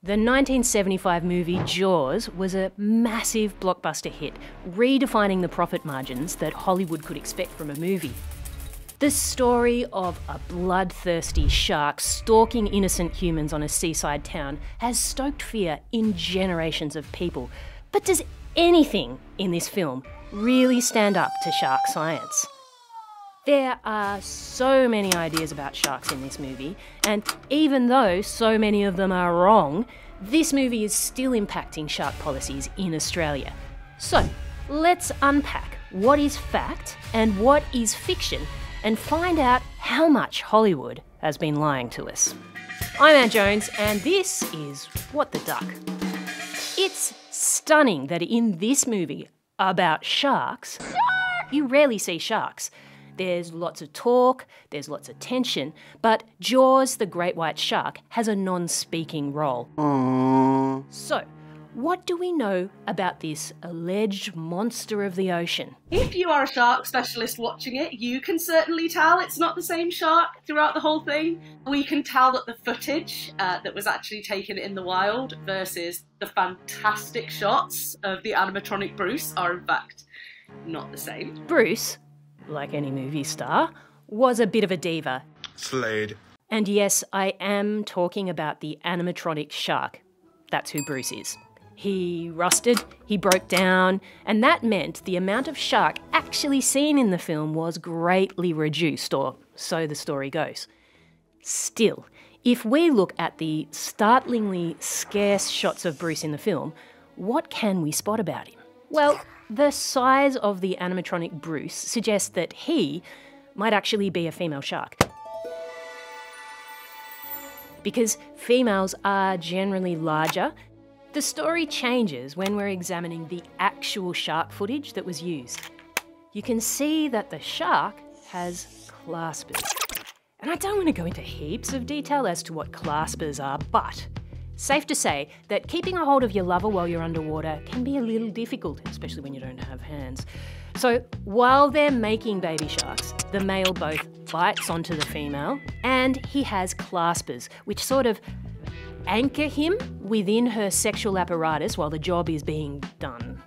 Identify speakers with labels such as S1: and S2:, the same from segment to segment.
S1: The 1975 movie Jaws was a massive blockbuster hit, redefining the profit margins that Hollywood could expect from a movie. The story of a bloodthirsty shark stalking innocent humans on a seaside town has stoked fear in generations of people. But does anything in this film really stand up to shark science? There are so many ideas about sharks in this movie, and even though so many of them are wrong, this movie is still impacting shark policies in Australia. So, let's unpack what is fact and what is fiction and find out how much Hollywood has been lying to us. I'm Anne Jones, and this is What the Duck. It's stunning that in this movie about sharks, you rarely see sharks. There's lots of talk, there's lots of tension, but Jaws, the great white shark, has a non-speaking role. Aww. So, what do we know about this alleged monster of the ocean?
S2: If you are a shark specialist watching it, you can certainly tell it's not the same shark throughout the whole thing. We can tell that the footage that was actually taken in the wild versus the fantastic shots of the animatronic Bruce are in fact not the same.
S1: Bruce, like any movie star, was a bit of a diva.
S3: Slade.
S1: And yes, I am talking about the animatronic shark. That's who Bruce is. He rusted, he broke down, and that meant the amount of shark actually seen in the film was greatly reduced, or so the story goes. Still, if we look at the startlingly scarce shots of Bruce in the film, what can we spot about him? Well, the size of the animatronic Bruce suggests that he might actually be a female shark. Because females are generally larger, the story changes when we're examining the actual shark footage that was used. You can see that the shark has claspers. And I don't want to go into heaps of detail as to what claspers are, but safe to say that keeping a hold of your lover while you're underwater can be a little difficult, especially when you don't have hands. So while they're making baby sharks, the male both bites onto the female and he has claspers, which sort of anchor him within her sexual apparatus while the job is being done.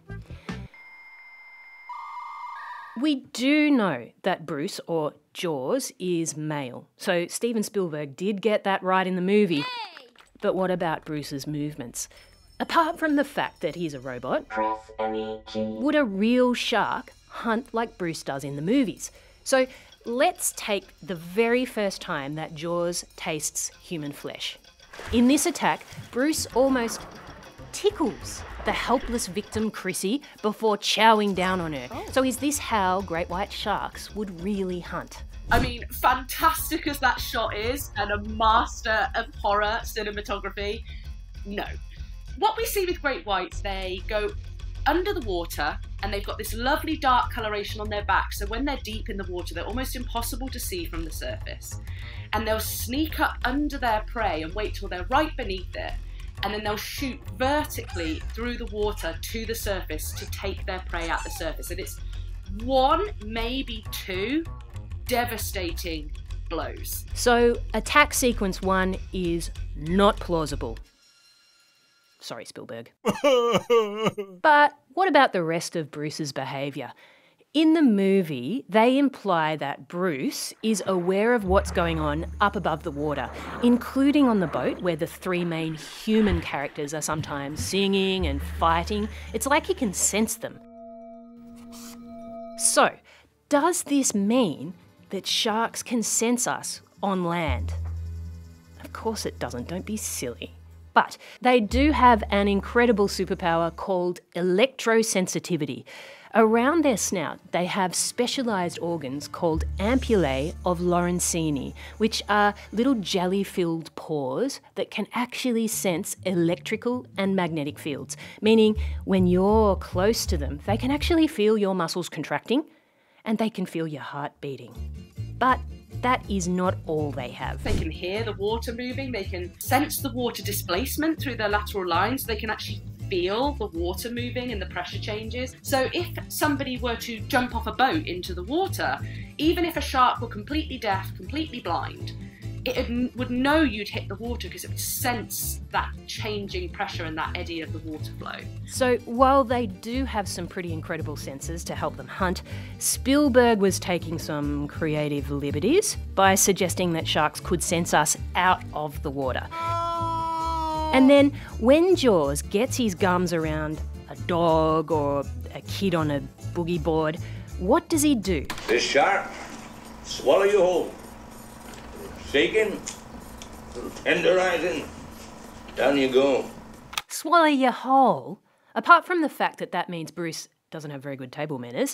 S1: We do know that Bruce, or Jaws, is male. So Steven Spielberg did get that right in the movie. But what about Bruce's movements? Apart from the fact that he's a robot, would a real shark hunt like Bruce does in the movies? So let's take the very first time that Jaws tastes human flesh. In this attack, Bruce almost tickles the helpless victim Chrissy before chowing down on her. So is this how great white sharks would really hunt?
S2: I mean, fantastic as that shot is, and a master of horror cinematography, no. What we see with great whites, they go under the water and they've got this lovely dark coloration on their back, so when they're deep in the water, they're almost impossible to see from the surface. And they'll sneak up under their prey and wait till they're right beneath it, and then they'll shoot vertically through the water to the surface to take their prey at the surface. And it's one, maybe two, devastating blows.
S1: So attack sequence 1 is not plausible. Sorry, Spielberg. But what about the rest of Bruce's behaviour? In the movie, they imply that Bruce is aware of what's going on up above the water, including on the boat where the three main human characters are sometimes singing and fighting. It's like he can sense them. So, does this mean that sharks can sense us on land? Of course it doesn't, don't be silly. But they do have an incredible superpower called electrosensitivity. Around their snout, they have specialised organs called ampullae of Lorenzini, which are little jelly-filled pores that can actually sense electrical and magnetic fields, meaning when you're close to them, they can actually feel your muscles contracting and they can feel your heart beating. But that is not all they have.
S2: They can hear the water moving, they can sense the water displacement through their lateral lines, they can actually feel the water moving and the pressure changes. So if somebody were to jump off a boat into the water, even if a shark were completely deaf, completely blind, would know you'd hit the water because it would sense that changing pressure and that eddy of the water flow.
S1: So while they do have some pretty incredible sensors to help them hunt, Spielberg was taking some creative liberties by suggesting that sharks could sense us out of the water. And then when Jaws gets his gums around a dog or a kid on a boogie board, what does he do?
S3: This shark, swallow you whole. Shaking, tenderizing, down you go.
S1: Swallow you whole? Apart from the fact that that means Bruce doesn't have very good table manners,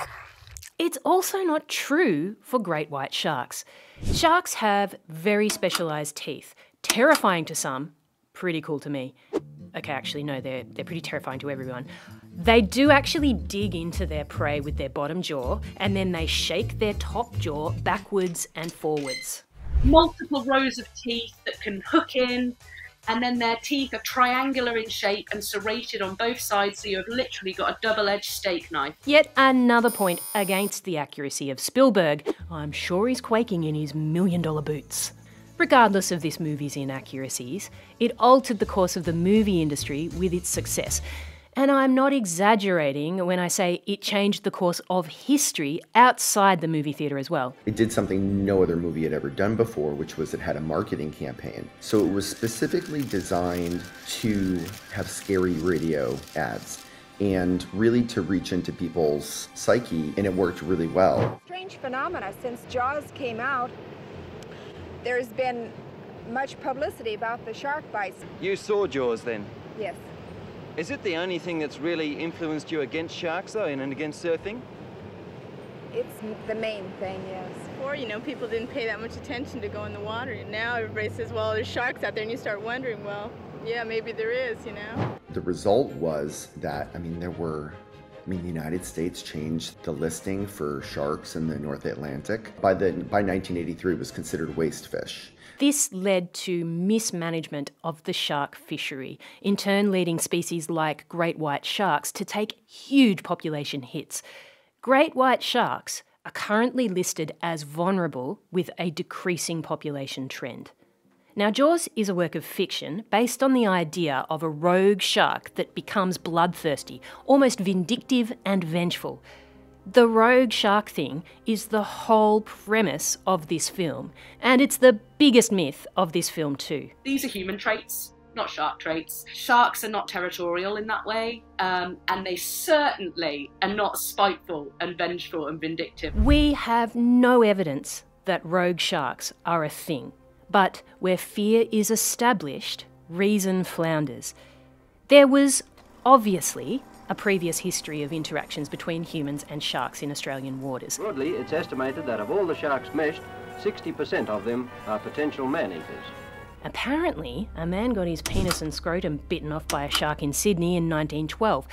S1: it's also not true for great white sharks. Sharks have very specialised teeth, terrifying to some, pretty cool to me. Okay, actually, no, they're pretty terrifying to everyone. They do actually dig into their prey with their bottom jaw, and then they shake their top jaw backwards and forwards.
S2: Multiple rows of teeth that can hook in, and then their teeth are triangular in shape and serrated on both sides, so you have literally got a double-edged steak knife.
S1: Yet another point against the accuracy of Spielberg. I'm sure he's quaking in his $1 million boots. Regardless of this movie's inaccuracies, it altered the course of the movie industry with its success. And I'm not exaggerating when I say it changed the course of history outside the movie theatre as well.
S4: It did something no other movie had ever done before, which was it had a marketing campaign. So it was specifically designed to have scary radio ads and really to reach into people's psyche, and it worked really well.
S5: Strange phenomena. Since Jaws came out, there's been much publicity about the shark bites.
S6: You saw Jaws then?
S5: Yes.
S6: Is it the only thing that's really influenced you against sharks, though, and against surfing?
S5: It's the main thing, yes.
S7: Before, people didn't pay that much attention to go in the water, and now everybody says, well, there's sharks out there, and you start wondering, well, yeah, maybe there is,
S4: The result was that, the United States changed the listing for sharks in the North Atlantic. By 1983, it was considered waste fish.
S1: This led to mismanagement of the shark fishery, in turn leading species like great white sharks to take huge population hits. Great white sharks are currently listed as vulnerable with a decreasing population trend. Now, Jaws is a work of fiction based on the idea of a rogue shark that becomes bloodthirsty, almost vindictive and vengeful. The rogue shark thing is the whole premise of this film, and it's the biggest myth of this film too.
S2: These are human traits, not shark traits. Sharks are not territorial in that way, and they certainly are not spiteful and vengeful and vindictive.
S1: We have no evidence that rogue sharks are a thing, but where fear is established, reason flounders. There was obviously a previous history of interactions between humans and sharks in Australian waters.
S8: Broadly, it's estimated that of all the sharks meshed, 60% of them are potential man-eaters.
S1: Apparently, a man got his penis and scrotum bitten off by a shark in Sydney in 1912.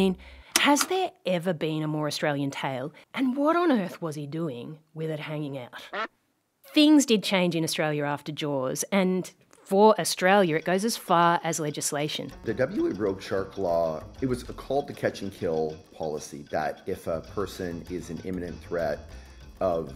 S1: Has there ever been a more Australian tale? And what on earth was he doing with it hanging out? Things did change in Australia after Jaws, and for Australia, it goes as far as legislation.
S4: The WA rogue shark law, it was called the catch and kill policy, that if a person is an imminent threat of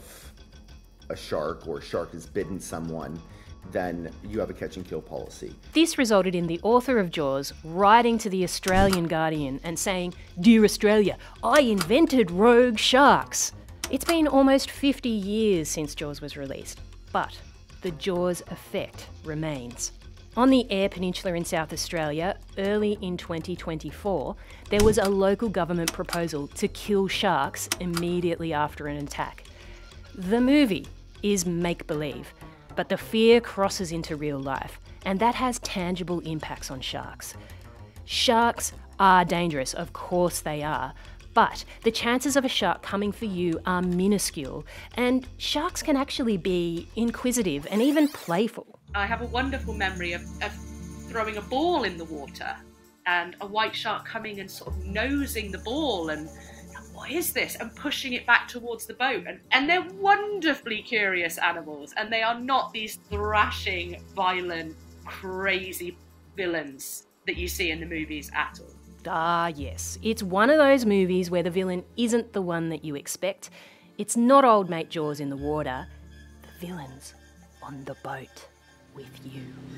S4: a shark or a shark has bitten someone, then you have a catch and kill policy.
S1: This resulted in the author of Jaws writing to the Australian Guardian and saying, "Dear Australia, I invented rogue sharks." It's been almost 50 years since Jaws was released, but the Jaws effect remains. On the Eyre Peninsula in South Australia, early in 2024, there was a local government proposal to kill sharks immediately after an attack. The movie is make-believe, but the fear crosses into real life, and that has tangible impacts on sharks. Sharks are dangerous, of course they are, but the chances of a shark coming for you are minuscule, and sharks can actually be inquisitive and even playful.
S2: I have a wonderful memory of throwing a ball in the water and a white shark coming and sort of nosing the ball and, what is this? And pushing it back towards the boat. And they're wonderfully curious animals, and they are not these thrashing, violent, crazy villains that you see in the movies at all.
S1: Ah, yes. It's one of those movies where the villain isn't the one that you expect. It's not old mate Jaws in the water. The villain's on the boat with you.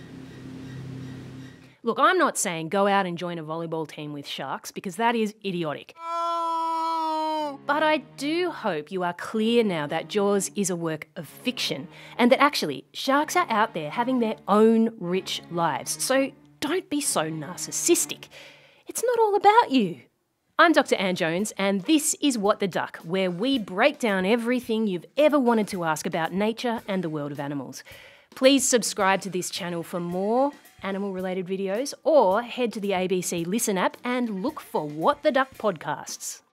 S1: Look, I'm not saying go out and join a volleyball team with sharks, because that is idiotic. But I do hope you are clear now that Jaws is a work of fiction, and that actually sharks are out there having their own rich lives. So don't be so narcissistic. It's not all about you. I'm Dr. Anne Jones, and this is What the Duck, where we break down everything you've ever wanted to ask about nature and the world of animals. Please subscribe to this channel for more animal-related videos, or head to the ABC Listen app and look for What the Duck podcasts.